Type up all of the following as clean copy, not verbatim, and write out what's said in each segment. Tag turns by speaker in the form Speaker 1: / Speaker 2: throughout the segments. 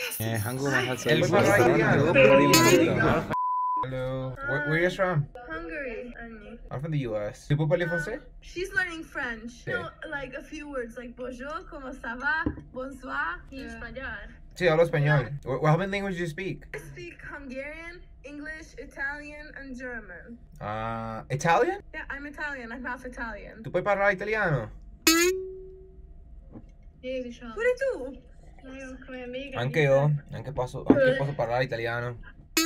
Speaker 1: 한국말 할 수
Speaker 2: El
Speaker 1: 있어. Hello. Where you from?
Speaker 3: Hungary. Annie.
Speaker 1: I'm from the US. Tu peux parler français?
Speaker 3: She's learning French.
Speaker 1: Okay.
Speaker 3: No, like a few words like bonjour, comment ça va, bonsoir, español.
Speaker 1: Sí, hablo español. How many languages do you speak?
Speaker 3: I speak Hungarian, English, Italian, and German.
Speaker 1: Italian?
Speaker 3: Yeah, I'm Italian. I'm half Italian.
Speaker 1: Tu puoi parlare italiano?
Speaker 3: Pure tu?
Speaker 1: Anche posso parlare italiano.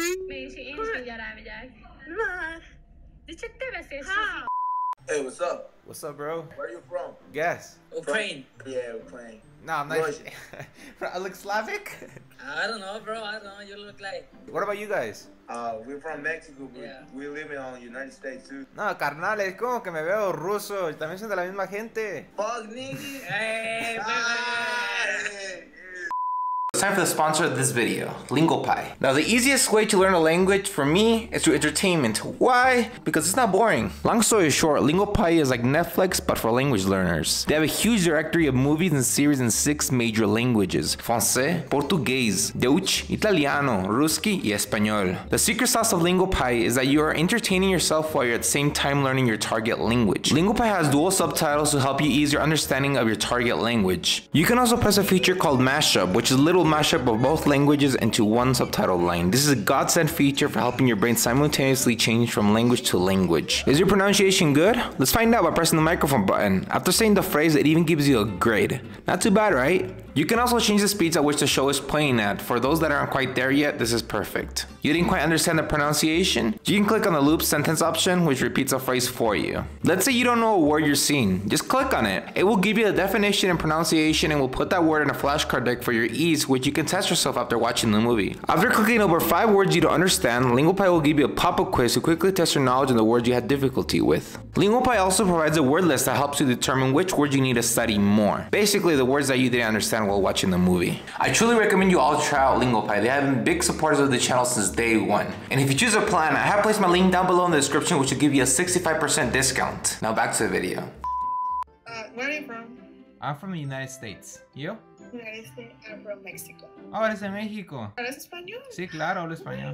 Speaker 4: Hey, what's up?
Speaker 1: What's up, bro?
Speaker 4: Where are you from?
Speaker 1: Guess.
Speaker 5: Ukraine.
Speaker 4: Yeah, Ukraine.
Speaker 1: No, I'm not.
Speaker 4: Russia.
Speaker 1: I look Slavic?
Speaker 5: I don't know, bro. I don't know. You look like.
Speaker 1: What about you guys?
Speaker 4: We're from Mexico, but
Speaker 5: Yeah.
Speaker 4: we live in the United States too.
Speaker 1: No, carnal, es como que me veo ruso. También son de la misma gente.
Speaker 4: Fuck, nigga.
Speaker 5: Hey,
Speaker 1: It's time for the sponsor of this video, LingoPie. Now, the easiest way to learn a language for me is through entertainment. Why? Because it's not boring. Long story short, LingoPie is like Netflix, but for language learners. They have a huge directory of movies and series in 6 major languages: Francés, Portuguese, Deutsch, Italiano, Ruski, y Español. The secret sauce of LingoPie is that you are entertaining yourself while you're at the same time learning your target language. LingoPie has dual subtitles to help you ease your understanding of your target language. You can also press a feature called Mashup, which is a little mashup of both languages into one subtitle line. This is a godsend feature for helping your brain simultaneously change from language to language. Is your pronunciation good? Let's find out by pressing the microphone button. After saying the phrase, it even gives you a grade. Not too bad, right? You can also change the speeds at which the show is playing at. For those that aren't quite there yet, this is perfect. You didn't quite understand the pronunciation? You can click on the loop sentence option, which repeats a phrase for you. Let's say you don't know a word you're seeing. Just click on it. It will give you the definition and pronunciation and will put that word in a flashcard deck for your ease, which you can test yourself after watching the movie. After clicking over 5 words you don't understand, LingoPie will give you a pop-up quiz to quickly test your knowledge on the words you had difficulty with. LingoPie also provides a word list that helps you determine which words you need to study more. Basically, the words that you didn't understand while watching the movie. I truly recommend you all try out LingoPie. They have been big supporters of the channel since day one. And if you choose a plan, I have placed my link down below in the description, which will give you a 65% discount. Now back to the video.
Speaker 6: Where are you from?
Speaker 1: I'm from the United States. You?
Speaker 6: United States. I'm from Mexico.
Speaker 1: Oh, eres de México.
Speaker 6: ¿Hablas español?
Speaker 1: Sí, claro, hablo español.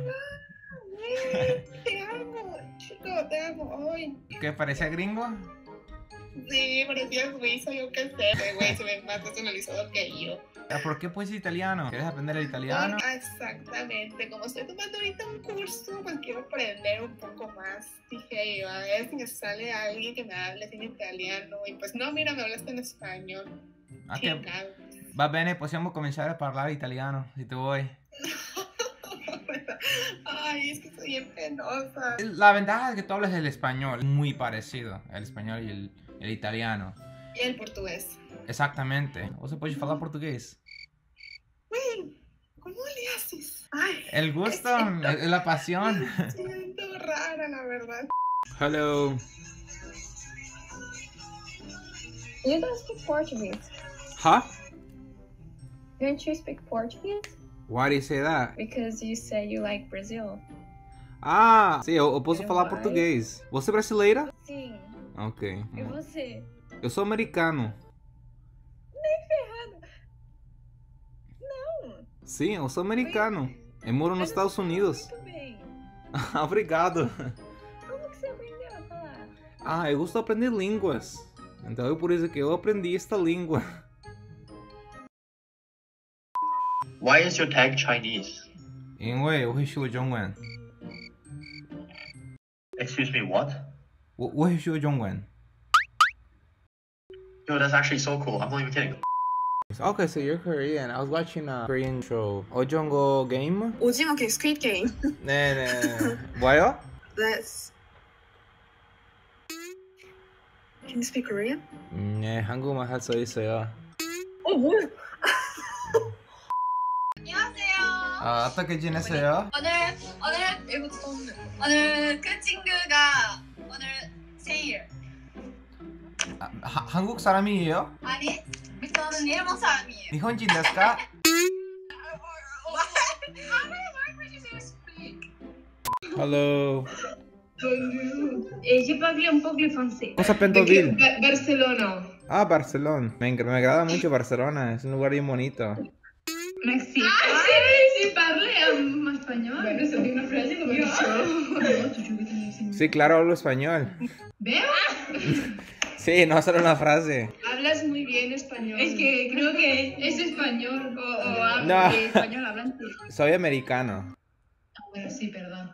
Speaker 6: Te amo, chico, te amo. Ay.
Speaker 1: ¿Qué, parece gringo?
Speaker 6: Sí, parecía suizo, yo qué sé. Güey, se ve más nacionalizado que yo.
Speaker 1: ¿Por qué pues italiano? ¿Quieres aprender el italiano?
Speaker 6: Exactamente, como estoy tomando ahorita un curso, pues quiero aprender un poco más. Dije yo, a ver si me sale alguien que me hable en italiano. Y pues no, mira, me hablaste en español.
Speaker 1: Okay. Va bene, possiamo cominciare a parlare italiano, si tu vuoi.
Speaker 6: Ay, es que soy bien penosa.
Speaker 1: La ventaja es que tú hablas el español, muy parecido, el español y el italiano.
Speaker 6: Y el portugués.
Speaker 1: Exatamente. Você pode falar português.
Speaker 6: Güey, ¿cómo le haces? Ay,
Speaker 1: El gusto, la pasión.
Speaker 6: me siento rara, la verdad.
Speaker 1: Hello.
Speaker 7: You don't speak Portuguese.
Speaker 1: Huh?
Speaker 7: Don't you speak Portuguese?
Speaker 1: Why do you say that?
Speaker 7: Because you say you like Brazil.
Speaker 1: Ah, sim, eu posso
Speaker 7: Meu
Speaker 1: falar
Speaker 7: pai.
Speaker 1: português. Você é brasileira?
Speaker 7: Sim.
Speaker 1: Ok.
Speaker 7: E você?
Speaker 1: Eu sou americano.
Speaker 7: Nem ferrado. Não.
Speaker 1: Sim, eu sou americano. Eu moro nos Estados Unidos.
Speaker 7: Muito bem.
Speaker 1: Obrigado.
Speaker 7: Como que você aprendeu a falar?
Speaker 1: Ah, eu gosto de aprender línguas. Então é por isso que eu aprendi esta língua.
Speaker 8: Why is your tag Chinese?
Speaker 1: 因为我会说中文。
Speaker 8: Excuse me, what?
Speaker 1: 我会说中文。
Speaker 8: Yo, that's actually so cool. I'm not even kidding.
Speaker 1: Okay, so you're Korean. I was watching a Korean show. 오징어 게임?
Speaker 6: 오징어 게임, Squid Game.
Speaker 1: 네네. 뭐요?
Speaker 6: That's... Can you speak Korean?
Speaker 1: 네, 한국말 할 수 있어요.
Speaker 6: 뭐야?
Speaker 3: 안녕하세요.
Speaker 1: 아, 어떻게 지냈어요?
Speaker 3: 오늘 그 친구가 오늘 생일.
Speaker 1: 한국 사람이에요?
Speaker 3: 아니, 저는 일본 사람이에요.
Speaker 1: 일본인ですか? Hello.
Speaker 7: Je parle un poco francés.
Speaker 1: Cosa Pentoville?
Speaker 6: Barcelona.
Speaker 1: Ah, Barcelona. Me agrada mucho Barcelona. Es un lugar bien bonito.
Speaker 7: Mexicano.
Speaker 3: Si parli español.
Speaker 7: Bueno, se una frase como yo.
Speaker 1: Sí, claro, hablo español.
Speaker 3: ¿Veo?
Speaker 1: Sí, no solo una frase.
Speaker 6: Hablas muy bien español.
Speaker 7: Es que creo que es español o habla
Speaker 1: No.
Speaker 7: español hablante.
Speaker 1: Soy americano.
Speaker 7: Bueno, sí, perdón.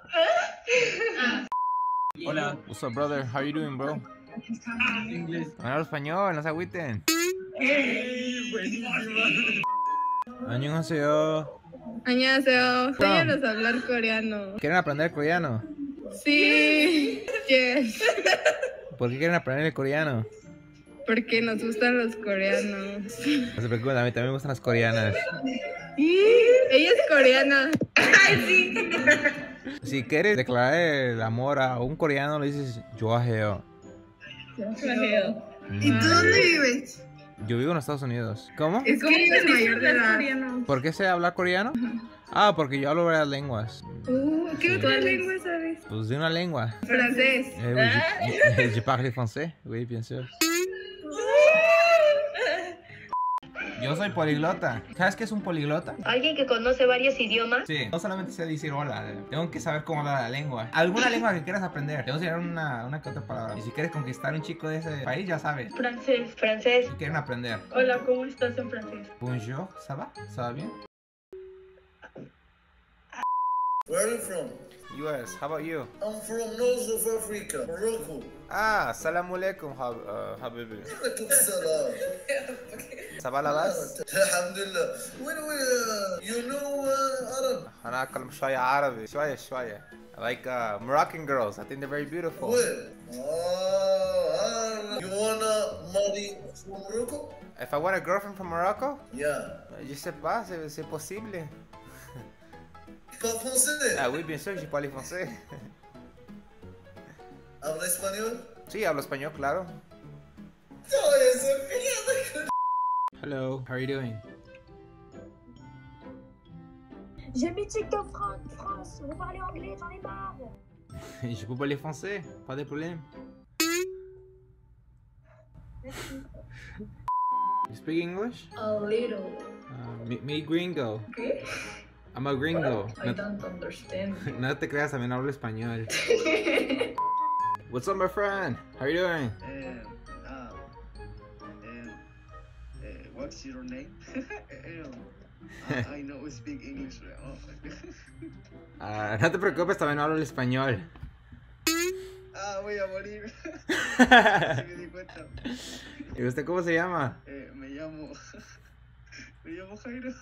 Speaker 1: Hola. What's up, brother? How you doing, bro?
Speaker 2: Inglés.
Speaker 1: Hablo español, no se agüiten. 안녕하세요.
Speaker 3: 안녕하세요.
Speaker 1: Enséñanos
Speaker 3: a hablar coreano.
Speaker 1: ¿Quieren aprender coreano?
Speaker 3: Sí. Yes.
Speaker 1: ¿Por qué quieren aprender el coreano?
Speaker 3: Porque nos gustan los coreanos.
Speaker 1: No se preocupen, a mí también me gustan las coreanas.
Speaker 3: Ella es coreana.
Speaker 1: Si quieres declarar el amor a un coreano, le dices 좋아해요.
Speaker 3: ¿Y tú dónde vives?
Speaker 1: Yo vivo en Estados Unidos. ¿Cómo?
Speaker 3: Es que eres mayor de edad.
Speaker 1: ¿Por qué sé hablar coreano? Ah, porque yo hablo varias lenguas.
Speaker 3: ¿Qué otra lengua sabes?
Speaker 1: Pues de una lengua.
Speaker 3: Francés.
Speaker 1: Oui, je parle français. Oui, bien sûr. Yo soy poliglota. ¿Sabes qué es un poliglota?
Speaker 9: ¿Alguien que conoce varios idiomas?
Speaker 1: Sí. No solamente sé decir hola, tengo que saber cómo hablar la lengua. Alguna lengua que quieras aprender. Tengo que enseñar una que otra palabra. Y si quieres conquistar a un chico de ese país, ya sabes.
Speaker 9: Francés. Francés.
Speaker 1: Si quieren aprender.
Speaker 9: Hola, ¿cómo estás en francés?
Speaker 1: Bonjour, ¿ça va? ¿Ça va bien?
Speaker 4: Where are you from?
Speaker 1: US, how about you?
Speaker 4: I'm from North of Africa, Morocco.
Speaker 1: Ah, salam alaikum, habibi.
Speaker 4: Alaikum salam.
Speaker 1: Ça va la base?
Speaker 4: Alhamdulillah. You know Arab?
Speaker 1: أنا أتكلم شوية عربي شوية. I like Moroccan girls. I think they're very beautiful.
Speaker 4: Where? You wanna marry from Morocco?
Speaker 1: If I want a girlfriend from Morocco,
Speaker 4: Yeah.
Speaker 1: je sais pas, c'est possible.
Speaker 4: Pas français?
Speaker 1: Ah oui, bien sûr, je parle français.
Speaker 4: Habla español?
Speaker 1: Sí, hablo español, claro.
Speaker 4: No, es
Speaker 1: Hello, how are you doing?
Speaker 7: J'ai mis TikTok France. Vous parlez anglais, j'en ai marre.
Speaker 1: Je peux parler français, pas de problème. You speak English?
Speaker 7: A little.
Speaker 1: Me gringo.
Speaker 7: ¿Qué?
Speaker 1: I'm a gringo.
Speaker 7: I don't understand.
Speaker 1: No te creas, también hablo español. What's up, my friend? How you doing?
Speaker 2: What's your name? I know speak English.
Speaker 1: No te preocupes, también hablo el español.
Speaker 2: Voy a morir. Sí me di cuenta.
Speaker 1: ¿Y usted cómo se llama?
Speaker 2: Me llamo Jairo.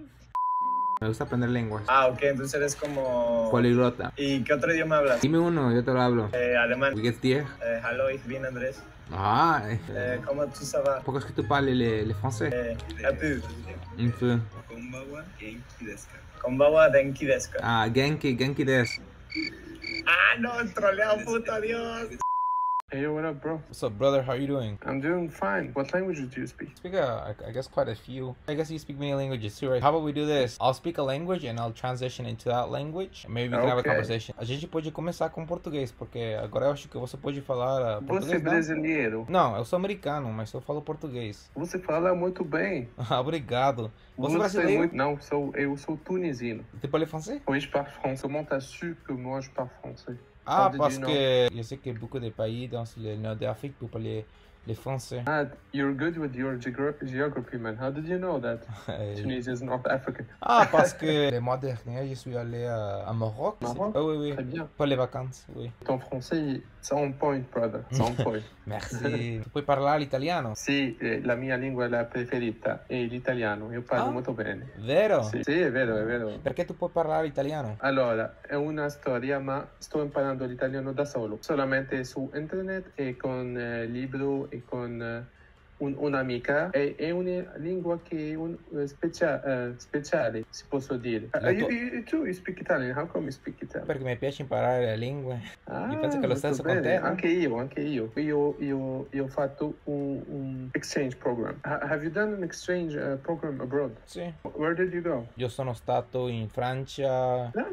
Speaker 1: Me gusta aprender lenguas.
Speaker 10: Ok, entonces eres como...
Speaker 1: Poliglota.
Speaker 10: ¿Y qué otro idioma hablas?
Speaker 1: Dime uno, yo te lo hablo.
Speaker 10: Alemán.
Speaker 1: Wie geht's dir?
Speaker 10: Hallo, ich bin Andrés.
Speaker 1: Ah,
Speaker 10: Comment tu ça va?
Speaker 1: pourquoi est-ce que tu parles le français?
Speaker 10: Un peu.
Speaker 1: Un peu.
Speaker 2: Konbawa Genki desu ka?
Speaker 10: Konbawa denki desu ka?
Speaker 1: Ah, Genki desu.
Speaker 10: Ah, no, troleado, puto Dios.
Speaker 2: Hey, what up, bro?
Speaker 1: What's up, brother? How are you doing?
Speaker 2: I'm doing fine. What languages do you speak?
Speaker 1: Speak, I guess quite a few. I guess you speak many languages too, right? How about we do this? I'll speak a language and I'll transition into that language. And maybe we can have a
Speaker 2: Okay.
Speaker 1: conversation. A gente pode começar com português, porque agora eu acho que você pode falar
Speaker 2: Você é
Speaker 1: português, não?
Speaker 2: brasileiro?
Speaker 1: Não, eu sou americano, mas eu falo português.
Speaker 2: Você fala muito bem.
Speaker 1: Obrigado. Você é
Speaker 2: é
Speaker 1: brasileiro?
Speaker 2: muito... Não, eu sou tunisino.
Speaker 1: Tu parles français?
Speaker 2: Oui, je parle français. Comment t'as su que moi je parle français?
Speaker 1: Ah,
Speaker 2: How did
Speaker 1: parce
Speaker 2: you know?
Speaker 1: que je sais que beaucoup de pays dans le nord d'Afrique peuvent parler le français.
Speaker 2: Ah, you're good with your geography, man. How did you know that Tunisia is North Africa?
Speaker 1: Ah, parce que le mois dernier, je suis allé à Maroc.
Speaker 2: Maroc?
Speaker 1: Ah, oui,
Speaker 2: Très bien.
Speaker 1: Pour les vacances, oui.
Speaker 2: Ton français, c'est on point, brother. C'est on point.
Speaker 1: Merci. Tu puoi parlare l'italiano?
Speaker 2: Sì, la mia lingua la preferita è l'italiano. Io parlo
Speaker 1: Ah.
Speaker 2: molto bene.
Speaker 1: Vero?
Speaker 2: Sì, è vero, è vero.
Speaker 1: Perché tu puoi parlare italiano?
Speaker 2: Allora, è una storia, ma sto imparando l'italiano da solo. Solamente su internet e con libro e con un'amica. È una lingua che è speciale, si posso dire. You speak Italian, how come you speak Italian?
Speaker 1: Perché mi piace imparare le lingue.
Speaker 2: Ah,
Speaker 1: Io penso che lo stesso con
Speaker 2: bene.
Speaker 1: te, no?
Speaker 2: Anche io. Io ho fatto un exchange program. Have you done an exchange program abroad?
Speaker 1: Sì.
Speaker 2: Where did you go?
Speaker 1: Io sono stato in Francia.
Speaker 2: Francia?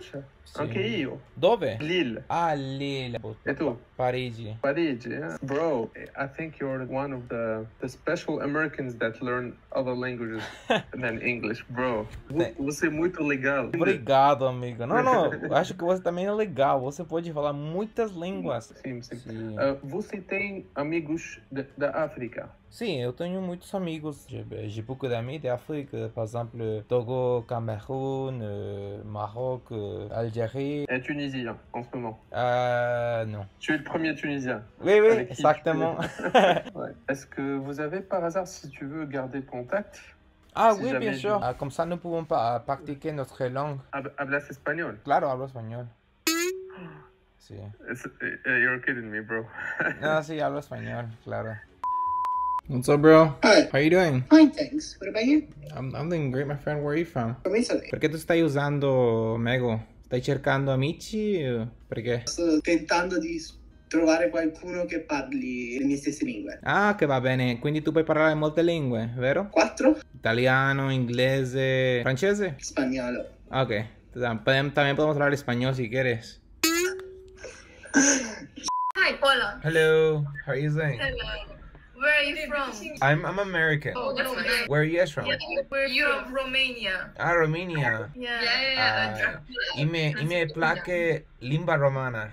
Speaker 1: Sì.
Speaker 2: Anche io.
Speaker 1: Dove?
Speaker 2: Lille.
Speaker 1: Ah, Lille.
Speaker 2: E tu?
Speaker 1: Parigi.
Speaker 2: Parigi, yeah. Bro, I think you're one of the special Americans that learn other languages than English, bro. Você é muito legal.
Speaker 1: Obrigado, amigo. Não, eu acho que você também é legal. Você pode falar muitas línguas.
Speaker 2: Sim, sim.
Speaker 1: Sim.
Speaker 2: Você tem amigos da África?
Speaker 1: Sim, eu tenho muitos amigos. J'ai beaucoup d'amis d'Afrique. Par exemple, Togo, Cameroun, Maroc, Algérie.
Speaker 2: Et tunisien, en ce moment.
Speaker 1: Non.
Speaker 2: Tu es le premier Tunisien.
Speaker 1: Oui, exactement.
Speaker 2: Ouais. Est-ce que vous avez par hasard, si tu veux, garder contact?
Speaker 1: Ah
Speaker 2: si
Speaker 1: oui, bien
Speaker 2: jamais
Speaker 1: sûr. Comme ça, nous pouvons pas pratiquer notre langue.
Speaker 2: Hablas español?
Speaker 1: Claro, hablo español. Sí.
Speaker 2: You're kidding me, bro.
Speaker 1: No, sí, hablo español, claro. What's up, bro?
Speaker 11: Hi.
Speaker 1: How you doing?
Speaker 11: Fine, thanks. What about you?
Speaker 1: I'm doing great, my friend. Where are you from?
Speaker 11: From Italy.
Speaker 1: Perché tu stai usando Mego? Stai cercando amici? Perché?
Speaker 11: Sto tentando di trovare qualcuno che parli le mie stesse lingue.
Speaker 1: Ah, che va bene. Quindi tu puoi parlare molte lingue, vero?
Speaker 11: 4?
Speaker 1: Italiano, inglese, francese?
Speaker 11: Spagnolo.
Speaker 1: Ok. También podemos hablar español si quieres.
Speaker 3: Hi, Paula.
Speaker 1: Hello. How are you doing?
Speaker 3: Hello. Where are you from?
Speaker 1: I'm American.
Speaker 3: Oh, that's nice.
Speaker 1: Where are you guys from?
Speaker 3: Where are you from? Romania.
Speaker 1: Ah, Romania.
Speaker 3: Yeah.
Speaker 1: I me place limba romana.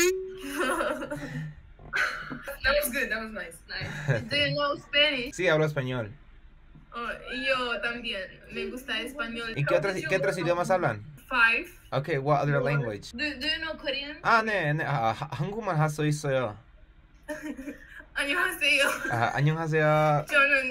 Speaker 3: That was good. That was nice. Do you know Spanish?
Speaker 1: Sí, hablo español.
Speaker 3: Oh, yo también. Me gusta español.
Speaker 1: ¿Y qué otros idiomas hablan?
Speaker 3: 5.
Speaker 1: Okay, what other language?
Speaker 3: Do you know Korean?
Speaker 1: 아, 네. 한국말 할 수 있어요.
Speaker 3: 안녕하세요.
Speaker 1: 안녕하세요.
Speaker 3: 저는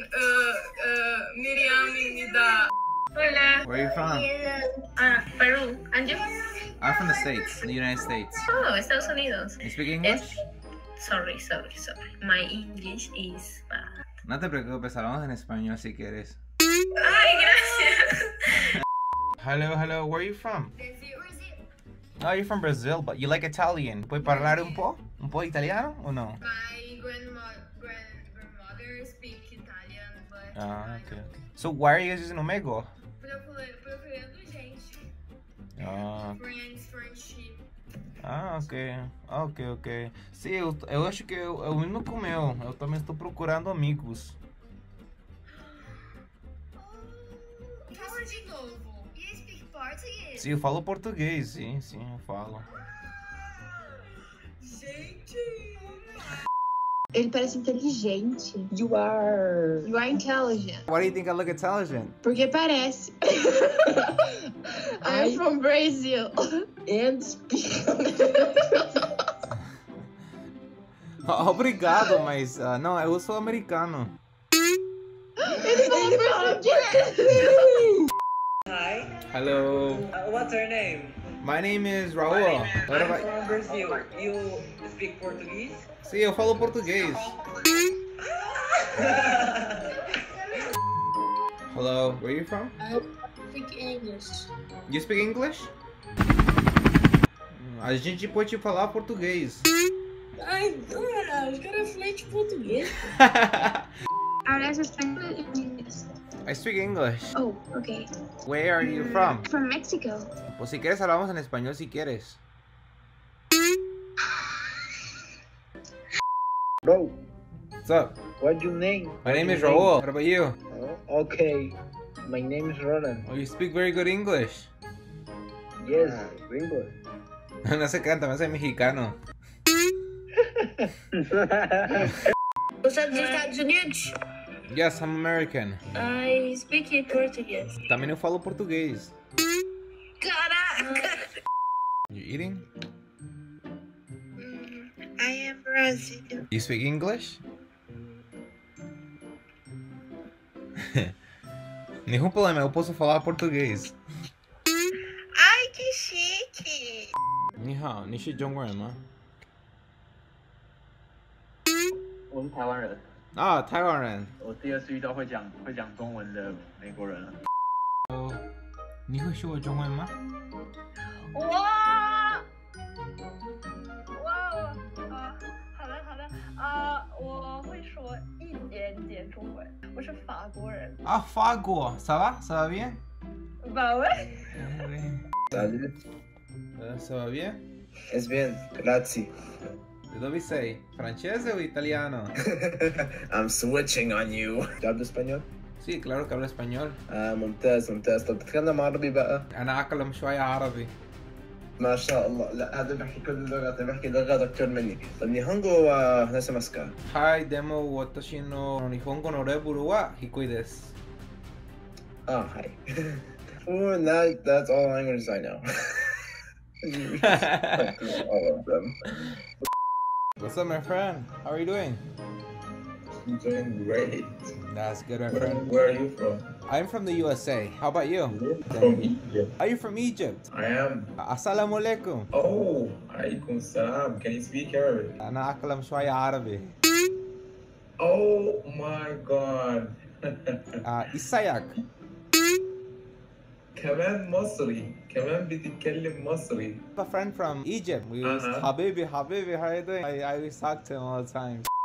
Speaker 3: 미리암입니다. Hola.
Speaker 1: Where are you from?
Speaker 3: Peru. And you?
Speaker 1: I'm from the States, the United States.
Speaker 3: Oh, Estados Unidos.
Speaker 1: You speak English?
Speaker 3: Sorry. My English is bad.
Speaker 1: No te preocupes, hablamos en español si quieres.
Speaker 3: Ay, gracias.
Speaker 1: Hello, where are you from?
Speaker 3: Brazil.
Speaker 1: Oh, you're from Brazil, but you like Italian. ¿Puedes parlare un po'? Un po' italiano o no?
Speaker 3: My grandmother speaks Italian, but
Speaker 1: Okay. So why are you guys using Omego?
Speaker 3: procurando gente. Friendship.
Speaker 1: Ok. Sim, eu acho que é o mesmo que o meu. Eu também estou procurando amigos.
Speaker 3: Fala de novo. You speak Portuguese?
Speaker 1: Sim, eu falo português. Sim, eu falo.
Speaker 3: Gente.
Speaker 12: Ele parece inteligente. You are intelligent.
Speaker 1: Why do you think I look intelligent?
Speaker 12: Porque parece. I'm from Brazil. And speak.
Speaker 1: Obrigado, mas não, eu sou americano.
Speaker 12: Ele falou português.
Speaker 5: Hi.
Speaker 1: Hello.
Speaker 5: What's your name?
Speaker 1: My name is Raul. What
Speaker 5: I'm
Speaker 1: about...
Speaker 5: from Brazil. You speak Portuguese?
Speaker 1: Sim, eu falo português. Hello, where are you from?
Speaker 12: I speak English.
Speaker 1: You speak English? A gente pode falar português.
Speaker 12: Ai, dura, os caras falam de português. Hablas español y inglés.
Speaker 1: I speak English.
Speaker 12: Oh, okay.
Speaker 1: Where are you from?
Speaker 12: From Mexico.
Speaker 1: Pues si quieres hablamos en español si quieres.
Speaker 10: Bro,
Speaker 1: What's up?
Speaker 10: what's your name?
Speaker 1: My name is Raul. What about you?
Speaker 10: Oh, okay, my name is Roland.
Speaker 1: Oh, you speak very good English.
Speaker 10: Yes, English.
Speaker 1: No se canta, me soy mexicano.
Speaker 12: Você é dos Estados Unidos?
Speaker 1: Yes, I'm American.
Speaker 12: I speak português.
Speaker 1: Também eu falo português.
Speaker 12: Caraca!
Speaker 1: You eating?
Speaker 12: I am Brazilian.
Speaker 1: You speak English? Nenhum problema, eu posso falar português.
Speaker 12: Ai, que chique!
Speaker 1: 你好，你是中国人吗？
Speaker 8: 我是台湾人，
Speaker 1: 啊，台湾人。
Speaker 8: 我第二次遇到会讲中文的美国人了。
Speaker 1: 你会说中文吗？
Speaker 3: 哇！好的，我会说一点点中文，我是法国人。
Speaker 1: 啊，法国，ça va bien?
Speaker 3: Bah ouais.
Speaker 10: Salut.
Speaker 1: Ça va bien?
Speaker 13: Es bien, grazie.
Speaker 1: De dove sei? Francese o italiano?
Speaker 13: I'm switching on you. تعرف اسبانيول؟
Speaker 1: Sí, claro que hablo español.
Speaker 13: ممتاز ممتاز. طب تتكلم عربي بقى؟
Speaker 1: أنا أتكلم شوية عربي.
Speaker 13: ما شاء الله. لا هذا بحكي كل اللغات، أنا بحكي لغات أكثر مني. طب نيهونغو وناس ماسكا.
Speaker 1: Hi, demo watashi no nihongo no reburu wa hikui desu.
Speaker 13: Hi. Oh, that's all languages I know. All of them.
Speaker 1: What's up, my friend? How are you doing?
Speaker 14: I'm doing great.
Speaker 1: That's good, my friend.
Speaker 14: Where are you from?
Speaker 1: I'm from the USA. How about you?
Speaker 14: From Egypt.
Speaker 1: Are you from Egypt?
Speaker 14: I am.
Speaker 1: Assalamu alaikum.
Speaker 14: Oh, alaikum salam. Can you speak Arabic?
Speaker 1: أنا أتكلم شوية عربي.
Speaker 14: Oh my God.
Speaker 1: إزيك؟
Speaker 14: كمان مصري. كمان بتتكلم مصري.
Speaker 1: I have a friend from Egypt. We used Habibi, how are you doing? I always talk to him all the time.